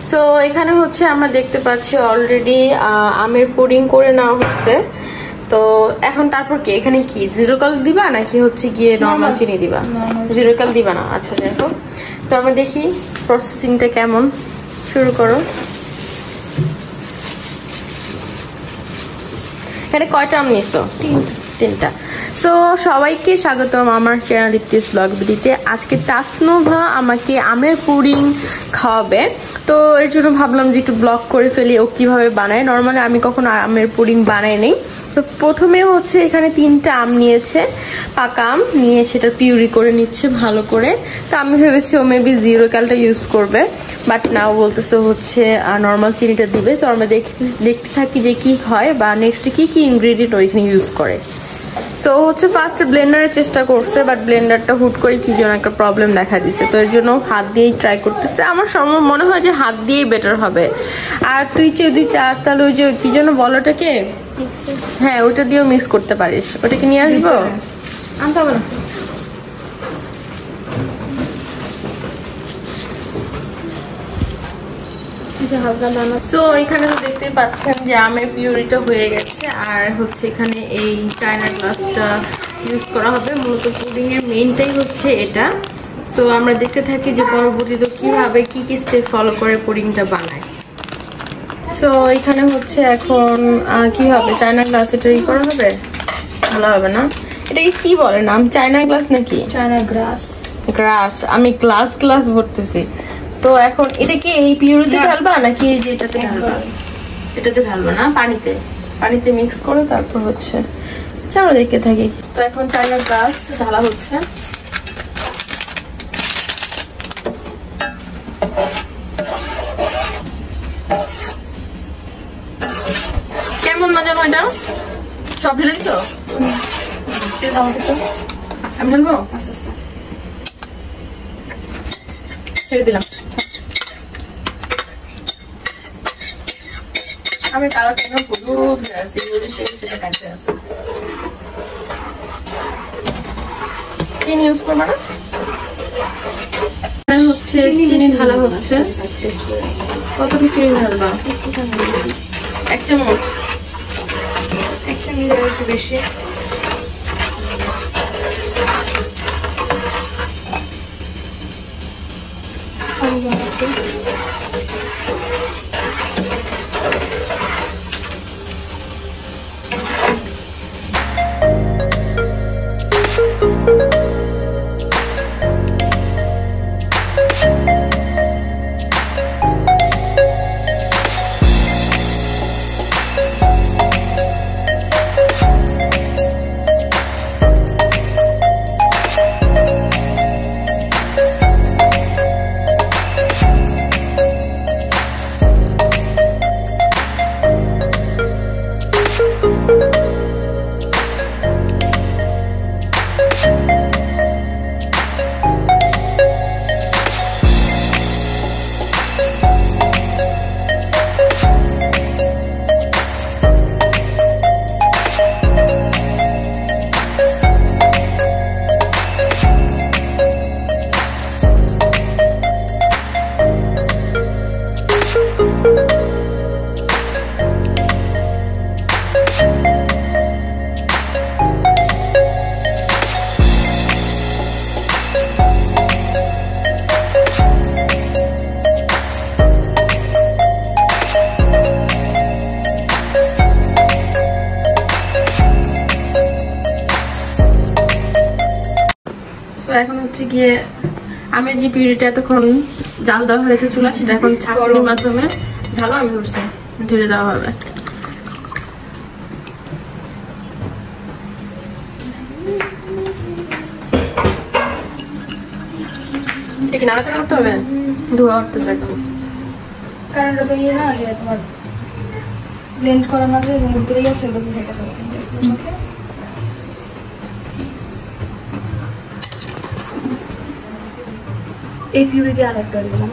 So এখানে হচ্ছে আমরা দেখতে পাচ্ছি অলরেডি আমের পুডিং করে নেওয়া হচ্ছে। তো এখন তারপর কি এখানে কি জিরো কাল দিবা নাকি হচ্ছে গিয়ে নরমাল চিনি দিবা? জিরো কাল দিবা না, আচ্ছা যাই হোক। তো আমরা দেখি প্রসেসিংটা কেমন, শুরু করো। এখানে কয়টা আম নিয়েছো? তিনটা। সো সবাইকে স্বাগতম আমার চ্যানেল দীপ্তিস ব্লগ ভিডিওতে। আজকে তাসনুভা আমাকে আমের পুডিং খাওয়াবে, তো এর জন্য ভাবলাম যে একটু ব্লগ করে ফেলি ও কিভাবে বানায়। নর্মালি আমি কখনো আমের পুডিং বানাই নেই। তো প্রথমে হচ্ছে এখানে 3টা আম নিয়েছে, পাকা আম নিয়ে সেটা পিউরি করে নিচ্ছে ভালো করে। তো আমি ভেবেছি ও মেবি জিরো ক্যালটা ইউজ করবে, বাট নাও বলতেছে হচ্ছে নর্মাল চিনিটা দিবে। তো আমরা দেখতে থাকি যে কি হয় বা নেক্সট কি কি ইনগ্রেডিয়েন্ট ওইখানে ইউজ করে। সো হচ্ছে ফার্স্টে ব্লেন্ডারের চেষ্টা করছে, বাট ব্লেন্ডারটা হুট করে কি যেন একটা প্রবলেম দেখা দিচ্ছে। তো এর জন্য হাত দিয়েই ট্রাই করতেছে। আমার মনে হয় যে হাত দিয়েই বেটার হবে। আর তুই যদি চাস তাহলে ওই যে কি যেন বলোটাকে, হ্যাঁ ওইটা দিয়েও মিক্স করতে পারিস। ওটাকে নিয়ে আসবো, আনতে হবে না। সো এখানে তো দেখতেই পাচ্ছেন যে আমের পিউরিটা হয়ে গেছে। আর হচ্ছে এখানে এই চায়না গ্লাসটা ইউজ করা হবে। মূলত পুডিং এর মেইনটাই হচ্ছে এটা। সো আমরা দেখতে থাকি যে পরবর্তীতে কিভাবে কি কি স্টেপ ফলো করে পুডিংটা বানায়। সো এখানে হচ্ছে এখন কি হবে, চায়না গ্লাস এটা ই করা হবে, ভালো হবে না? এটাকে কি বলে নাম, চায়না গ্লাস নাকি চায়না গ্লাস? গ্লাস, আমি গ্লাস বলতেছি। তো এখন এটা কি এই পিউরিতে ঢালবা নাকি এই যে এটাতে ঢালবা? এটাতে ঢালবা না, পানিতে মিক্স করে তারপর হচ্ছে। চলো দেখতে থাকি। তো এখন চায়না গ্লাস ঢালা হচ্ছে। কেমন মজা হয় এটা? সব ঢেলে দিত? আমি ঢালবো আস্তে আস্তে, ছেড়ে দিলাম। আমি কালারটা একদম হলুদ হয়ে আছে, সেটা কাটতে আছে। চিনি ইউজ করবো না, হচ্ছে চিনি ঢালা হচ্ছে। কতটুকু চিনি ঢালবা? 1 চামচ। 1 চামচ একটু বেশি। এখন হচ্ছে গিয়ে আমের যে পিউরিটা এতক্ষণ জাল দেওয়া হয়েছে চুলা, সেটা এখন ছাঁকনির মাধ্যমে ঢালো। আমি ধরছি, ঢেলে দেওয়া হবে। এটা কি নাড়াচাড়া করতে হবে? ধোয়া উঠতেছে একদম, কারণ এটা তো ইয়ে না যে তোমার ব্লেন্ড করার মাঝে ভিতরে গেছে, ওটা সেটা করবে। এই পিউরি দিয়ে আলাদা করে দিলাম।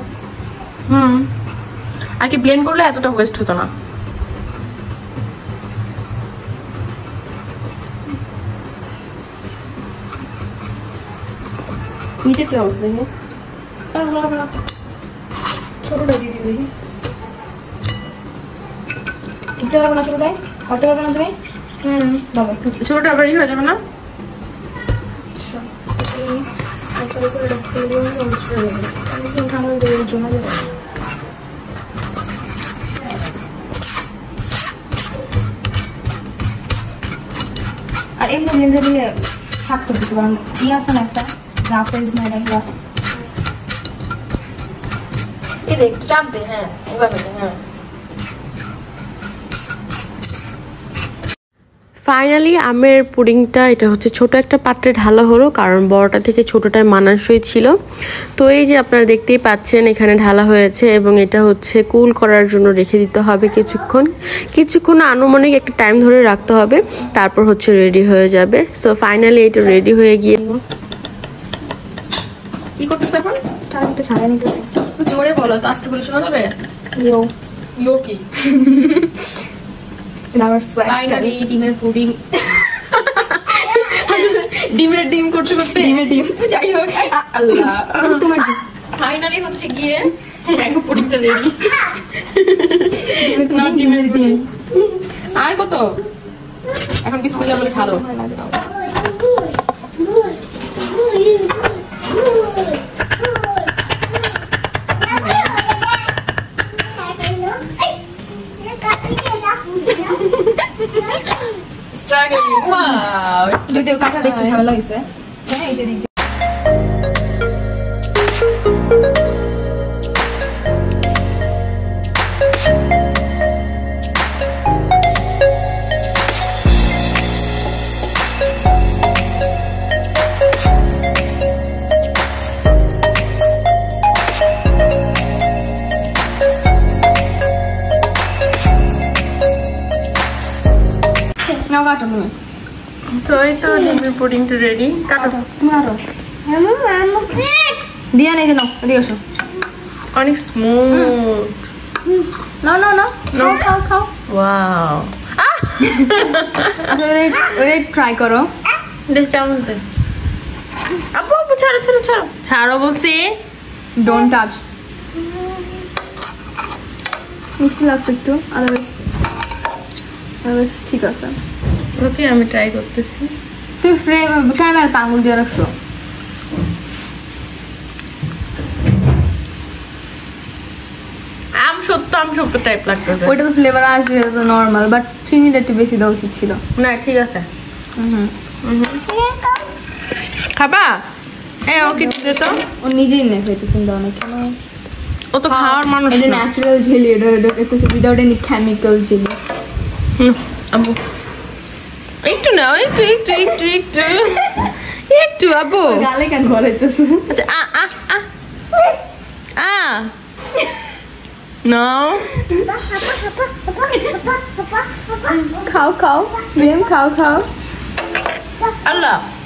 আর কি ব্লেন্ড করলে এতটা ওয়েস্ট হতো না। নিচে কি অবস্থা দেখি? ছোটটা দিয়ে দিবি দিতে পারবো না ছোটটাই করতে পারবে না তুমি বাবা ছোট আবার হয়ে যাবে না জমা যাবে আর এমনি ব্লেন্ডার দিলে থাকতো কিছু কারণ ই আছে না একটা রাফেলস না এটা এই দেখ চাপ দে হ্যাঁ এভাবে হ্যাঁ ফাইনালি আমের পুডিংটা এটা হচ্ছে ছোট একটা পাত্রে ঢালা হলো কারণ বড়টা থেকে ছোটটায় মানানসই ছিল তো এই যে আপনারা দেখতেই পাচ্ছেন এখানে ঢালা হয়েছে এবং এটা হচ্ছে কুল করার জন্য রেখে দিতে হবে কিছুক্ষণ আনুমানিক একটা টাইম ধরে রাখতে হবে তারপর হচ্ছে রেডি হয়ে যাবে সো ফাইনালি এটা রেডি হয়ে গিয়ে কি করতেছ এখন টাইমটা ছাড়া নিতেছে জোরে বলো তো আস্তে বলে শোনা যাবে ইয়ো কি ফাইনালি ডিমের পুডিং ডিম করতে যাই হোক আল্লাহ তোমার ফাইনালি হচ্ছে গিয়ে ম্যাঙ্গো পুডিংটা রেডি না ডিমের পুডিং আর কত এখন বিসমিল্লাহ বলে ভালো Wow! যদিও কাটাটা একটু ঝামেলা হয়েছে হ্যাঁ এই যে দিক নাও কাটো তুমি So it's all ডিমের পুডিংটা রেডি কাটো তুমি কাটো দিয়া নেই কেন এদিকে আসো অনেক স্মুথ নাও নাও নাও খাও খাও ওয়াও আচ্ছা ওই ট্রাই করো দেখ চামচ দে আপু ছাড়ো ছাড়ো বলছি ডোন্ট টাচ মিষ্টি লাগতো একটু আদারওয়াইজ ঠিক আছে তোকে আমি ট্রাই করতেছি তুই ফ্রেম ক্যামেরাতে আঙুল দিয়ে রাখছো আম সত্য টাইপ লাগতেছে ওইটা তো ফ্লেভার আসবে তো নর্মাল বাট চিনিটা একটু বেশি দেওয়া উচিত ছিল না ঠিক আছে খাবা ওকে দিতে তো ও নিজেই নেই খাইতেছেন দাও না কেন ও তো খাওয়ার মানুষ এটা না ন্যাচারাল জেলি এটা দেখতেছে উইদাউট এনি কেমিক্যাল জেলি আবু একটু নাও একটু আবু গালে কেন ভরাইতেছে আচ্ছা নাও খাও খাও খাও আল্লাহ